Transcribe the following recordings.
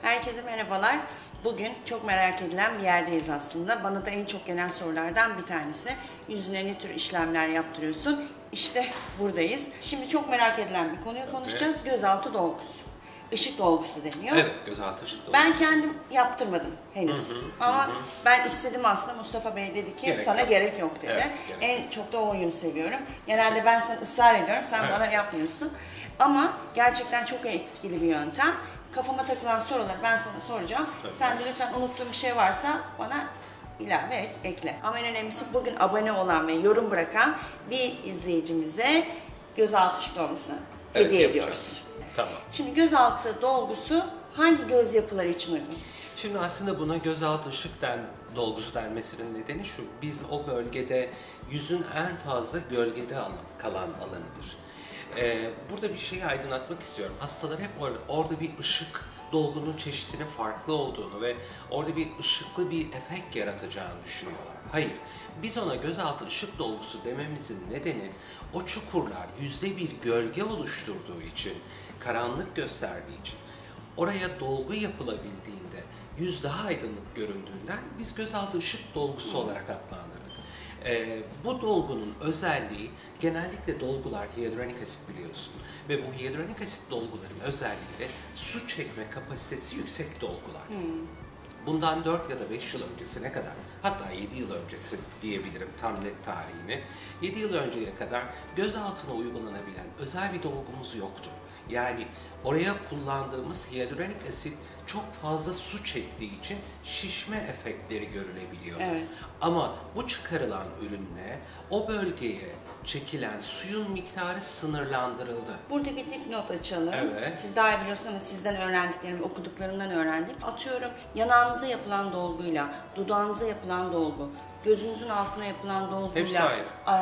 Herkese merhabalar. Bugün çok merak edilen bir yerdeyiz aslında. Bana da en çok gelen sorulardan bir tanesi. Yüzüne ne tür işlemler yaptırıyorsun? İşte buradayız. Şimdi çok merak edilen bir konuyu konuşacağız. Gözaltı dolgusu. Işık dolgusu deniyor. Evet, gözaltı ışık dolgusu. Ben kendim yaptırmadım henüz. Ama ben istedim aslında. Mustafa Bey dedi ki sana gerek yok dedi. Evet, en çok da o oyunu seviyorum. Genelde ben sana ısrar ediyorum. Sen bana yapmıyorsun. Ama gerçekten çok etkili bir yöntem. Kafama takılan soruları ben sana soracağım. Tabii. Sen de lütfen unuttuğun bir şey varsa bana ilave et, ekle. Ama en önemlisi bugün abone olan ve yorum bırakan bir izleyicimize gözaltı ışık dolgusu hediye ediyoruz. Tamam. Şimdi gözaltı dolgusu hangi göz yapıları için uygun? Şimdi aslında buna gözaltı ışık dolgusu denmesinin nedeni şu. Biz o bölgede yüzün en fazla gölgede kalan alanıdır. Burada bir şeyi aydınlatmak istiyorum. Hastalar hep orada bir ışık dolgunun çeşidinin farklı olduğunu ve orada bir ışıklı bir efekt yaratacağını düşünüyorlar. Hayır, biz ona gözaltı ışık dolgusu dememizin nedeni o çukurlar %1 gölge oluşturduğu için, karanlık gösterdiği için, oraya dolgu yapılabildiğinde yüz daha aydınlık göründüğünden biz gözaltı ışık dolgusu olarak adlandırdık. Bu dolgunun özelliği, genellikle dolgular hyaluronik asit biliyorsun ve bu hyaluronik asit dolguların özelliği de su çekme kapasitesi yüksek dolgular. Bundan 4 ya da 5 yıl öncesine kadar, hatta 7 yıl öncesi diyebilirim tam net tarihini, 7 yıl önceye kadar göz altına uygulanabilen özel bir dolgumuz yoktu. Yani oraya kullandığımız hyaluronik asit çok fazla su çektiği için şişme efektleri görülebiliyor. Evet. Ama bu çıkarılan ürünle o bölgeye çekilen suyun miktarı sınırlandırıldı. Burada bir dipnot açalım. Evet. Siz daha iyi biliyorsunuz ama sizden öğrendiklerimi, okuduklarımdan öğrendim. Atıyorum yanağınıza yapılan dolguyla, dudağınıza yapılan dolgu, gözünüzün altına yapılan dolguyla,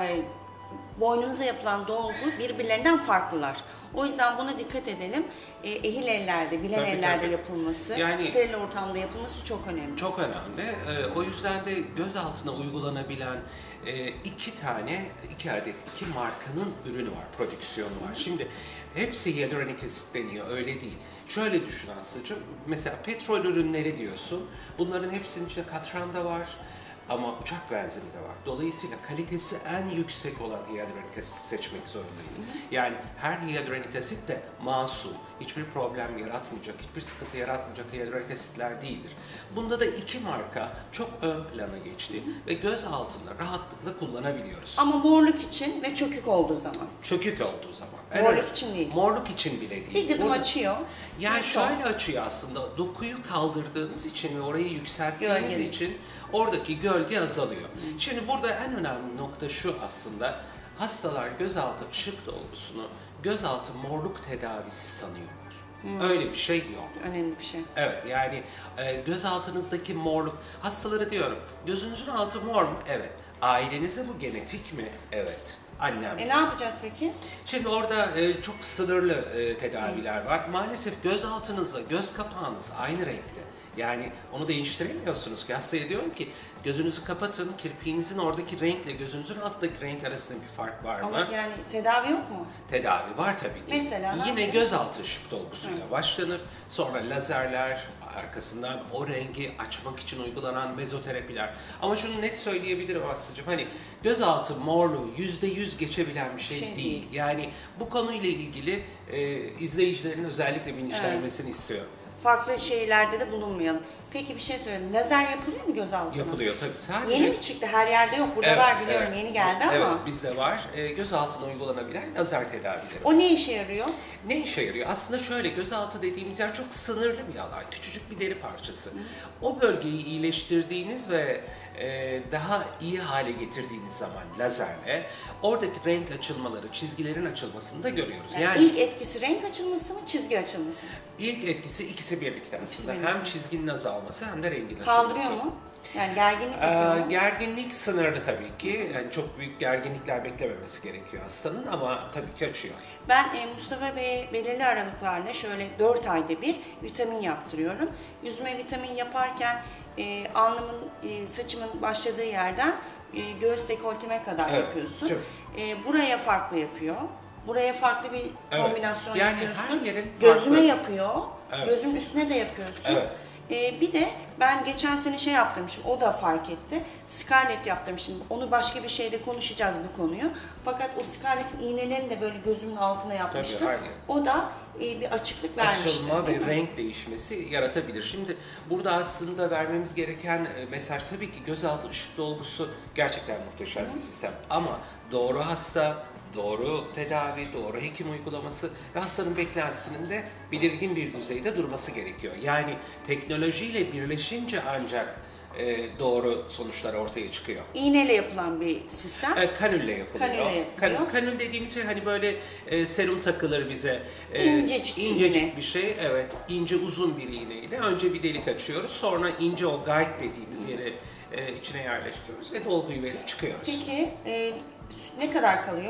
boynunuza yapılan dolgu birbirlerinden farklılar. O yüzden buna dikkat edelim. Ehil ellerde, bilen ellerde yapılması, yani, steril ortamda yapılması çok önemli. Çok önemli. O yüzden de göz altına uygulanabilen iki markanın ürünü var, prodüksiyonu var. Şimdi hepsi hyaluronik asit deniyor, öyle değil. Şöyle düşün Aslı'cığım, mesela petrol ürünleri diyorsun, bunların hepsinin içinde katran da var. Ama uçak benzini de var. Dolayısıyla kalitesi en yüksek olan hyaluronik asit seçmek zorundayız. Yani her hyaluronik asit de masum, hiçbir problem yaratmayacak, hiçbir sıkıntı yaratmayacak hyaluronik asitler değildir. Bunda da iki marka çok ön plana geçti ve göz altında rahatlıkla kullanabiliyoruz. Ama morluk için ve çökük olduğu zaman. Çökük olduğu zaman. Morluk için değil. Morluk için bile değil. Bir gıdım açıyor. Yani şöyle açıyor aslında, dokuyu kaldırdığınız için ve orayı yükselttiğiniz için oradaki gölge azalıyor. Şimdi burada en önemli nokta şu aslında, hastalar gözaltı ışık dolgusunu gözaltı morluk tedavisi sanıyorlar. Öyle bir şey yok. Önemli bir şey. Evet, yani gözaltınızdaki morluk, hastalara diyorum, gözünüzün altı mor mu? Evet. Ailenize bu genetik mi? Evet. Annem. Ne yapacağız peki? Şimdi orada çok sınırlı tedaviler var. Maalesef göz altınızla göz kapağınız aynı renkte. Yani onu değiştiremiyorsunuz ki. Hastaya diyorum ki gözünüzü kapatın, kirpiğinizin oradaki renkle gözünüzün alttaki renk arasında bir fark var mı? Ama yani tedavi yok mu? Tedavi var tabii ki. Mesela yine gözaltı ışık dolgusuyla başlanır. Sonra lazerler, arkasından o rengi açmak için uygulanan mezoterapiler. Ama şunu net söyleyebilirim Aslı'cığım, hani gözaltı morluğu %100 geçebilen bir şey değil. Yani bu konuyla ilgili izleyicilerin özellikle bilinçlenmesini istiyorum. Farklı şeylerde de bulunmayalım. Peki bir şey söyleyeyim. Lazer yapılıyor mu göz altına? Yapılıyor tabii. Sadece... Yeni mi çıktı? Her yerde yok. Burada var biliyorum. Yeni geldi ama. Evet, bizde var. Göz altına uygulanabilen lazer tedavileri. O ne işe yarıyor? Ne işe yarıyor? Aslında şöyle, gözaltı dediğimiz yer çok sınırlı bir alan. Küçücük bir deri parçası. O bölgeyi iyileştirdiğiniz ve daha iyi hale getirdiğiniz zaman lazerle oradaki renk açılmaları, çizgilerin açılmasını da görüyoruz. Yani ilk etkisi renk açılması mı, çizgi açılması mı? İlk etkisi ikisi birlikte aslında. Hem çizginin azalması hem de rengin açılması. Kaldırıyor mu? Yani gerginlik yapıyor mu? Gerginlik sınırlı tabii ki. Yani çok büyük gerginlikler beklememesi gerekiyor hastanın ama tabii ki açıyor. Ben Mustafa Bey'e belirli aralıklarla şöyle 4 ayda bir vitamin yaptırıyorum. Yüzüme vitamin yaparken alnımın, saçımın başladığı yerden göğüs dekolteme kadar yapıyorsun. Buraya farklı yapıyor. Buraya farklı bir kombinasyon yapıyorsun. Gözüme yapıyor. Evet. Gözün üstüne de yapıyorsun. Evet. Bir de ben geçen sene şey yaptırmışım, o da fark etti. Scarlett yaptırmışım. Onu başka bir şeyde konuşacağız bu konuyu. Fakat o Scarlett'in iğnelerini de böyle gözümün altına yapmıştım. Tabii, aynen. O da bir açıklık vermişti. Açılma ve renk değişmesi yaratabilir. Şimdi burada aslında vermemiz gereken mesaj tabii ki gözaltı ışık dolgusu gerçekten muhteşem bir sistem. Ama doğru hasta, doğru tedavi, doğru hekim uygulaması ve hastanın beklentisinin de belirgin bir düzeyde durması gerekiyor. Yani teknolojiyle birleşince ancak doğru sonuçlar ortaya çıkıyor. İğneyle yapılan bir sistem. Evet, kanülle yapılıyor. Kanülle yapılıyor. Kanül dediğimiz şey hani böyle serum takılır bize. İncecik iğne. Bir şey. Evet, ince uzun bir iğneyle. Önce bir delik açıyoruz. Sonra ince o guide dediğimiz yere içine yerleştiriyoruz ve dolguyu verip çıkıyoruz. Peki ne kadar kalıyor?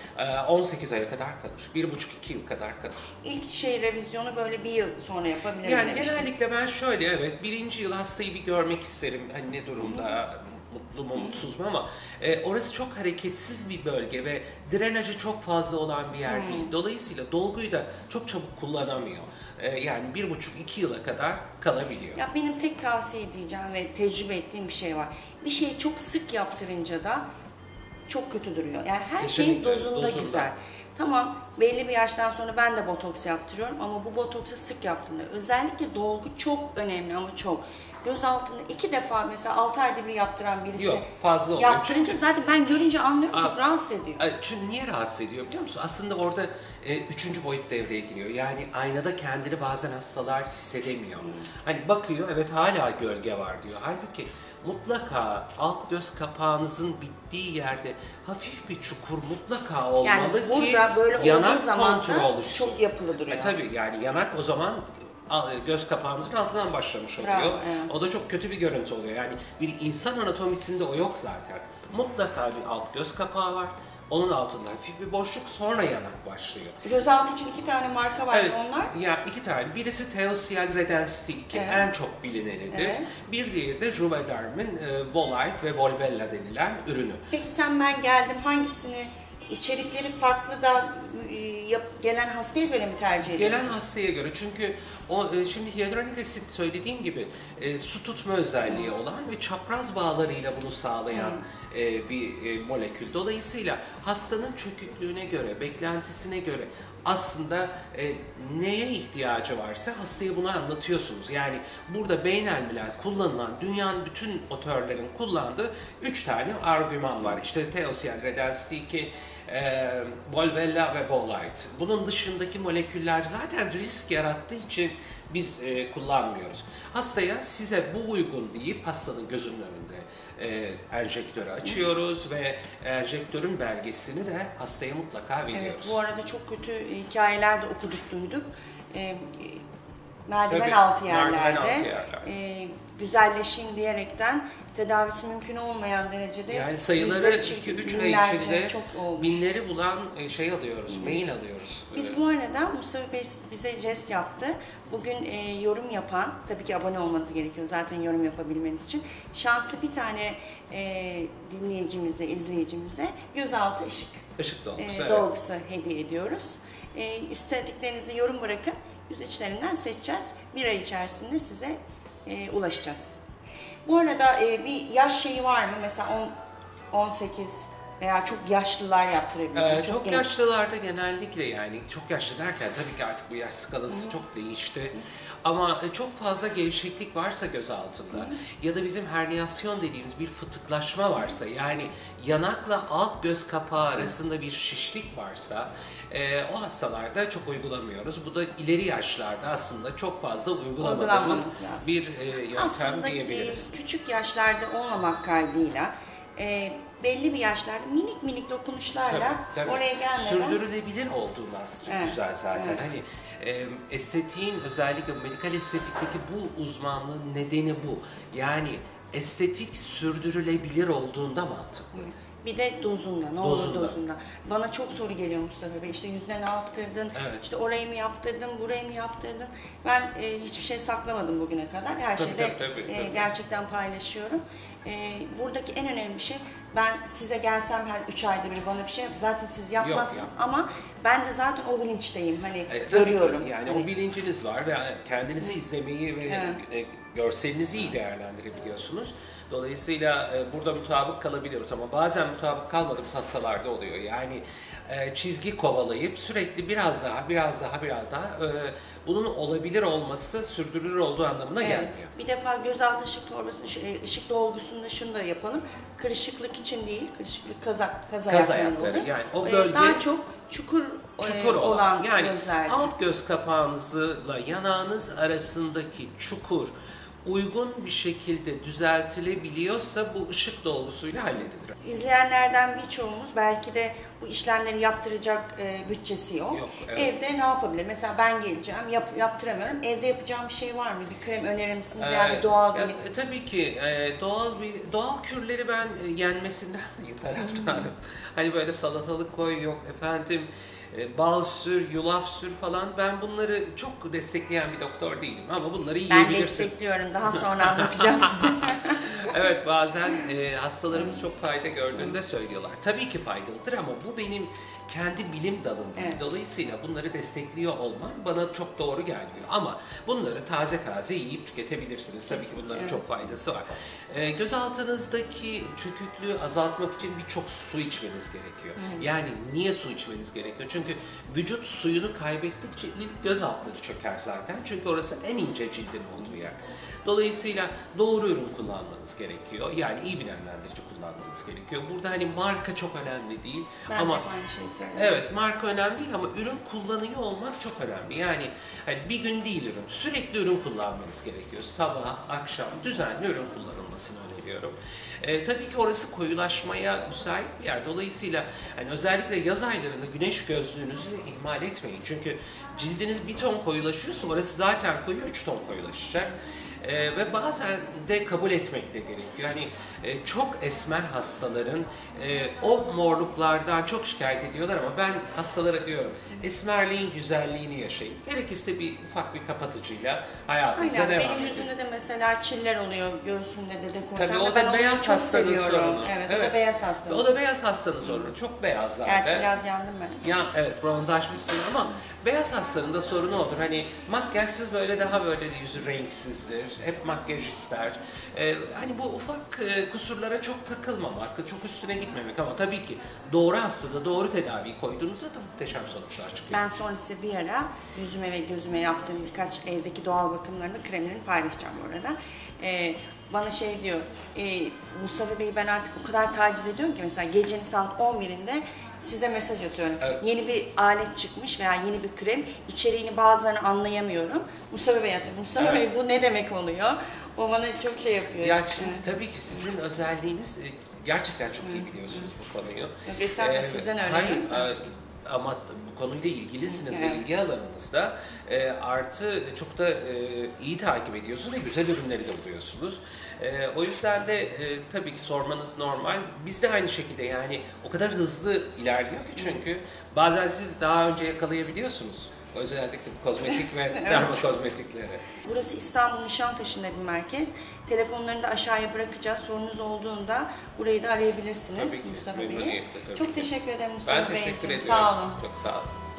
18 aya kadar kalır. 1,5-2 yıl kadar kalır. İlk revizyonu böyle bir yıl sonra yapabilirim Yani demiştim. genellikle ben şöyle, evet, birinci yıl hastayı bir görmek isterim. Hani ne durumda, mutlu mu mutsuz mu, ama orası çok hareketsiz bir bölge ve drenajı çok fazla olan bir yer değil. Dolayısıyla dolguyu da çok çabuk kullanamıyor. Yani 1,5-2 yıla kadar kalabiliyor. Ya benim tek tavsiye edeceğim ve tecrübe ettiğim bir şey var. Bir şeyi çok sık yaptırınca da çok kötü duruyor. Yani her Kesinlikle, şey dozunda güzel. Tamam, belli bir yaştan sonra ben de botoks yaptırıyorum ama bu botoksu sık yaptığımda özellikle dolgu çok önemli ama çok. Göz altını 2 defa mesela 6 ayda bir yaptıran birisi Yok, fazla oluyor. yaptırınca zaten ben görünce anlıyorum, çok rahatsız ediyor. Çünkü niye rahatsız ediyor biliyor musun? Aslında orada 3. boyut devreye giriyor. Yani aynada kendini bazen hastalar hissedemiyor. Hani bakıyor, evet hala gölge var diyor. Halbuki mutlaka alt göz kapağınızın bittiği yerde hafif bir çukur mutlaka olmalı yani ki burada böyle yanak olduğu zaman konturu oluşsun. çok yapılı duruyor. Tabii yani yanak o zaman göz kapağımızın altından başlamış oluyor. Bravo, evet. O da çok kötü bir görüntü oluyor. Yani bir insan anatomisinde o yok zaten. Mutlaka bir alt göz kapağı var. Onun altında hafif bir boşluk, sonra yanak başlıyor. Gözaltı için 2 tane marka var, evet, onlar. Ya 2 tane. Birisi Teosyal Redensity 2, evet. En çok bilinenidir. Evet. Bir diğeri de Juvederm'in Volite ve Volbella denilen ürünü. Peki ben geldim, hangisini, içerikleri farklı da gelen hastaya göre mi tercih ediyorsun? Gelen hastaya göre, çünkü o şimdi hyaluronik asit söylediğim gibi su tutma özelliği olan ve çapraz bağlarıyla bunu sağlayan bir molekül. Dolayısıyla hastanın çöküklüğüne göre, beklentisine göre aslında neye ihtiyacı varsa hastaya bunu anlatıyorsunuz. Yani burada beynelmilel kullanılan, dünyanın bütün otörlerin kullandığı 3 tane argüman var. İşte Teosyal Redensity 2, Volbella ve Volite. Bunun dışındaki moleküller zaten risk yarattığı için biz kullanmıyoruz. Hastaya size bu uygun deyip hastanın gözünün önünde enjektörü açıyoruz ve enjektörün belgesini de hastaya mutlaka veriyoruz. Evet, bu arada çok kötü hikayeler de okuduk, duyduk. Merdiven Tabii, altı merdiven altı yerlerde güzelleşin diyerekten tedavisi mümkün olmayan derecede yani sayıları 2-3 ay içinde binleri bulan alıyoruz, mail alıyoruz. Biz bu arada Mustafa Bey bize jest yaptı. Bugün yorum yapan, tabii ki abone olmanız gerekiyor zaten yorum yapabilmeniz için. Şanslı bir tane dinleyicimize, izleyicimize gözaltı ışık dolgusu hediye ediyoruz. İstediklerinizi yorum bırakın. Biz içlerinden seçeceğiz. Bir ay içerisinde size ulaşacağız. Bu arada bir yaş şeyi var mı? Mesela 18 veya çok yaşlılar yaptırabiliyor. Çok yaşlılarda genellikle, yani çok yaşlı derken tabii ki artık bu yaş skalası çok değişti. Ama çok fazla gevşeklik varsa göz altında ya da bizim herniyasyon dediğimiz bir fıtıklaşma varsa, yani yanakla alt göz kapağı arasında bir şişlik varsa o hastalarda çok uygulamıyoruz. Bu da ileri yaşlarda aslında çok fazla uygulamadığımız bir yöntem aslında diyebiliriz. Aslında küçük yaşlarda olmamak kaydıyla belli bir yaşlarda minik dokunuşlarla tabii. oraya gelmeden sürdürülebilir olduğunu aslında çok güzel zaten. Evet. Hani estetiğin, özellikle medikal estetikteki bu uzmanlığın nedeni bu. Yani estetik sürdürülebilir olduğunda mantıklı. Bir de dozunda, ne olur dozunda. Bana çok soru geliyor Mustafa Bey, işte yüzüne ne yaptırdın, işte orayı mı yaptırdın, burayı mı yaptırdın? Ben hiçbir şey saklamadım bugüne kadar, her şeyde gerçekten paylaşıyorum. Buradaki en önemli şey, ben size gelsem her 3 ayda bir bana bir şey yap, zaten siz yapmazsınız ama ben de zaten o bilinçteyim. Hani görüyorum. Yani hani, o bilinciniz var ve kendinizi izlemeyi ve görselinizi iyi değerlendirebiliyorsunuz. Dolayısıyla burada mutabık kalabiliyoruz ama bazen mutabık kalmadığımız hastalarda oluyor. Yani çizgi kovalayıp sürekli biraz daha bunun olabilir olması sürdürülür olduğu anlamına gelmiyor. Bir defa gözaltı ışık torbasının ışık dolgusunda şunu da yapalım. Kırışıklık için değil, kırışıklık kaz ayakları yani o bölge daha çok çukur olan yani gözlerde. Alt göz kapağınızla yanağınız arasındaki çukur uygun bir şekilde düzeltilebiliyorsa bu ışık dolgusuyla halledilir. İzleyenlerden birçoğumuz belki de bu işlemleri yaptıracak bütçesi yok. Evet. Evde ne yapabilir? Mesela ben geleceğim, yaptıramıyorum. Evde yapacağım bir şey var mı? Bir krem önerir misiniz? Yani doğal bir... Tabii ki doğal kürleri ben yenmesinden taraftarım. Hani böyle salatalık koy, yok efendim bal sür, yulaf sür falan, ben bunları çok destekleyen bir doktor değilim ama bunları yiyebilirsin. Ben destekliyorum, daha sonra anlatacağım size. Evet, bazen hastalarımız çok fayda gördüğünde söylüyorlar. Tabii ki faydalıdır ama bu benim kendi bilim dalım değil. Dolayısıyla bunları destekliyor olmam bana çok doğru gelmiyor. Ama bunları taze yiyip tüketebilirsiniz. Tabii ki bunların çok faydası var. Gözaltınızdaki çöküklüğü azaltmak için birçok su içmeniz gerekiyor. Yani niye su içmeniz gerekiyor? Çünkü vücut suyunu kaybettikçe ilk göz altları çöker zaten. Çünkü orası en ince cildin olduğu yer. Dolayısıyla doğru ürün kullanmanız gerekiyor. Yani iyi bir nemlendirici kullanmanız gerekiyor. Burada hani marka çok önemli değil. Ben ama de aynı şeyi söylüyorum. Evet, marka önemli değil ama ürün kullanıyor olmak çok önemli. Yani bir gün değil ürün. Sürekli ürün kullanmanız gerekiyor. Sabah, akşam düzenli ürün kullanılmasını öneriyorum. Tabii ki orası koyulaşmaya müsait bir yer. Dolayısıyla özellikle yaz aylarında güneş gözlüğünüzü ihmal etmeyin. Çünkü cildiniz bir ton koyulaşıyorsa orası zaten koyu 3 ton koyulaşacak. Ve bazen de kabul etmek de gerekiyor. Hani çok esmer hastaların o morluklardan çok şikayet ediyorlar ama ben hastalara diyorum, esmerliğin güzelliğini yaşayın. Gerekirse ufak bir kapatıcıyla hayatınıza devam edin. Benim yüzümde de mesela çiller oluyor, göğsümde de dekoltemde. Tabii o da beyaz hastanın sorunu. Evet, o da beyaz hastanın. O da beyaz hastanın sorunu. Çok beyaz zaten. Gerçi biraz yandım ben. Evet, bronzlaşmışsın ama beyaz hastanın da sorunu odur. Hani makyajsız böyle daha böyle yüzü renksizdir. Hep makyaj ister. Hani bu ufak kusurlara çok takılmamak, çok üstüne gitmemek ama tabii ki doğru hastada doğru tedaviyi koyduğunuzda da muhteşem sonuçlar çıkıyor. Ben sonra size bir ara yüzüme ve gözüme yaptığım birkaç evdeki doğal bakımlarını, kremlerini paylaşacağım bu arada. Bana şey diyor, Mustafa Bey'i ben artık o kadar taciz ediyorum ki mesela gecenin saat 11'inde size mesaj atıyorum. Evet. Yeni bir alet çıkmış veya yeni bir krem, içeriğini bazılarını anlayamıyorum. Mustafa Bey atıyor. Mustafa Bey bu ne demek oluyor? O bana çok şey yapıyor. Ya şimdi tabii ki sizin özelliğiniz gerçekten çok iyi biliyorsunuz bu konuyu. Yok, sizden öğreniyoruz. Hayır, ama bu konuyla ilgilisiniz ve ilgi alanınızda artı çok da iyi takip ediyorsunuz ve güzel ürünleri de buluyorsunuz. O yüzden de tabii ki sormanız normal. Biz de aynı şekilde yani o kadar hızlı ilerliyor ki çünkü bazen siz daha önce yakalayabiliyorsunuz. Özellikle kozmetik ve dermokozmetikleri. Burası İstanbul Nişantaşı'nda bir merkez. Telefonlarını da aşağıya bırakacağız. Sorunuz olduğunda burayı da arayabilirsiniz Mustafa Bey'i. Çok teşekkür ederim Mustafa Bey'ciğim. Ben teşekkür ediyorum. Sağ olun. Çok sağ olun.